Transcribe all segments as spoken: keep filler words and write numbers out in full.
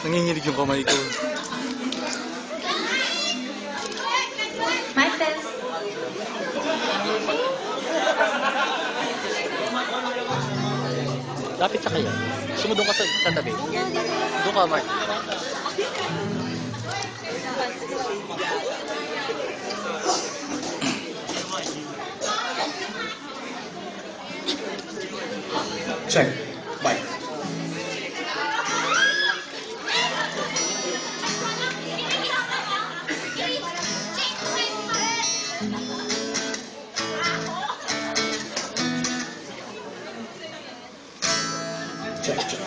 Nanginginig yung kamay ko. My friends. Lapit sa kaya. Sumudong ka sa tatabi. Doon ka, Mark. Check. Bye. Check, check.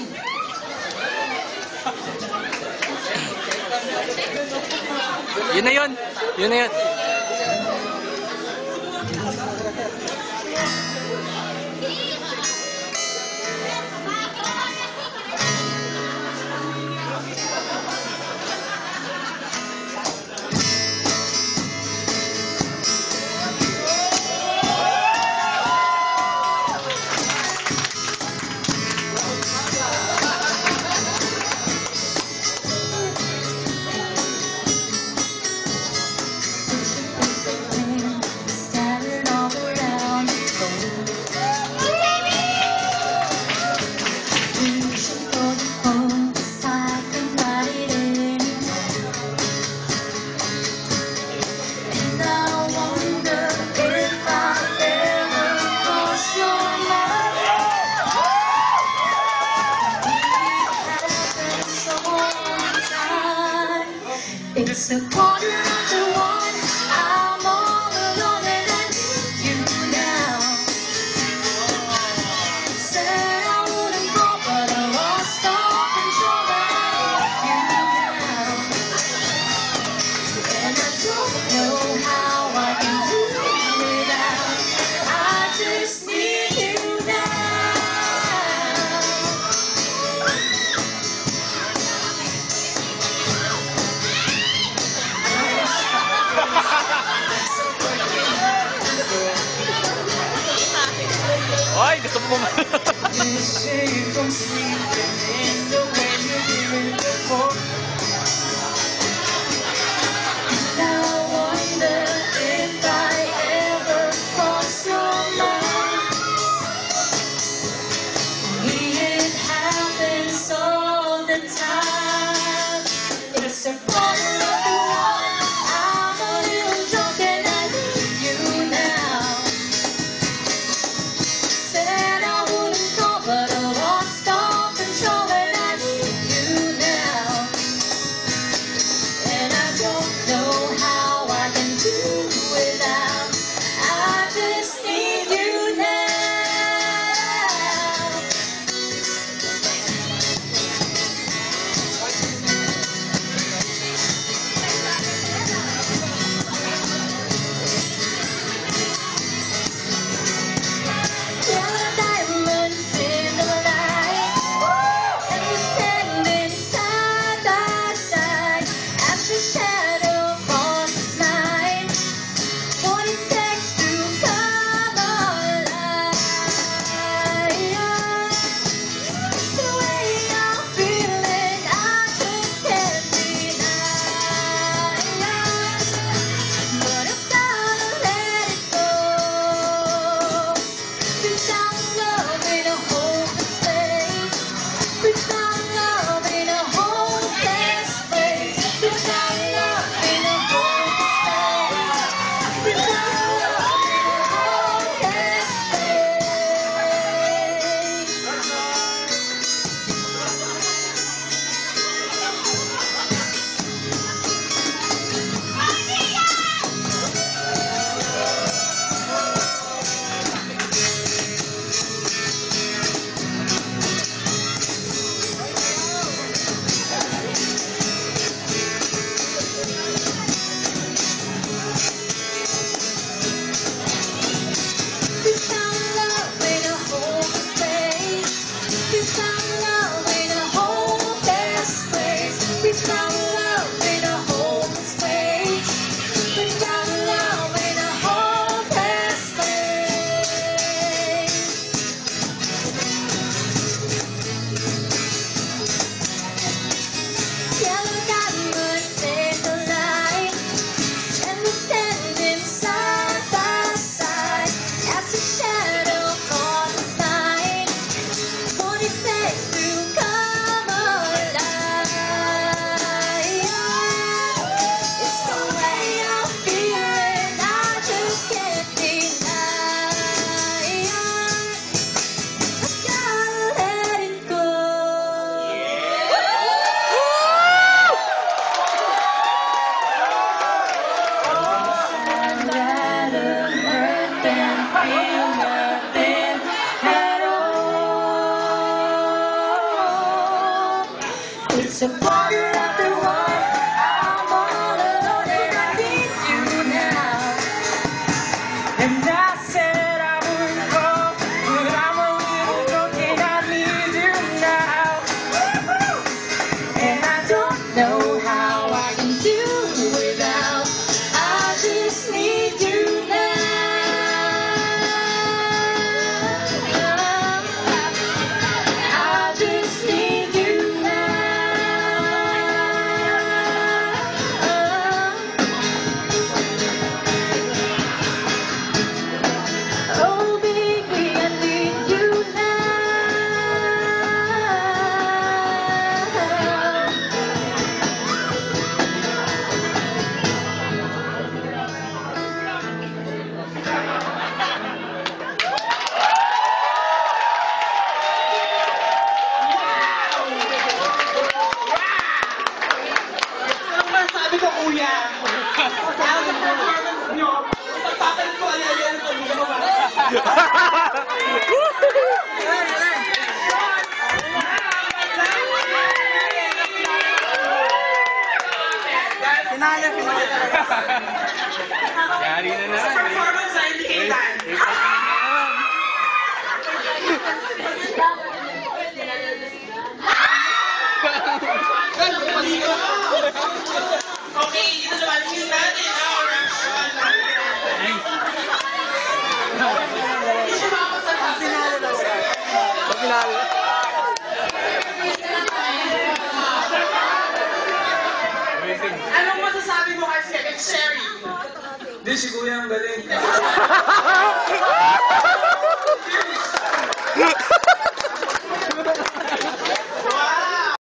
Yun na yun. Yun na yun. Scattered all around the globe. Reaching for the focus, I can find it anymore. And I wonder if I ever cross your mind. It happens all the time. It's a quarter to one. I'm all alone and I need you now. Said I wouldn't go, but I lost all control. I need you now. And I don't know how I can do without. I just need you now. Ay, gusto mo ba? You say from sleeping in the way you did before. And I wonder if I ever cross your mind. It happens all the time. It's a quarter to one. I'm a little drunk and I need you now. Said I wouldn't go, but I lost all control and I need you now. And I don't know how I can do without. I just need you now. There are diamonds in the light, and we're standing side by side as the shadow falls night. What it takes to come alive. The way I'm feeling, I just can't deny. But I've gotta let it go. 'Cause I'm loving a hopeless place. 'Cause I'm loving a hopeless place. 'Cause I'm loving a hopeless place. 'Cause I'm loving a hopeless It's a quarter after one. I'm all alone and I need you now. And I said I would call, but I'm a little drunk and I need you now. And I don't know how I can do without. I just need you now. I just need you now. Oh baby, I need you Ang masabi ko, kuya, ang performance nyo, pagpapalit ko ano yan ito, hindi mo ba? Pinala, pinala. Yari na na. Performance na indicated. Okay, ito naman yung natin. Pinalo. Anong masasabi mo kay Second Sherry? Hindi, si Kuya ang galing.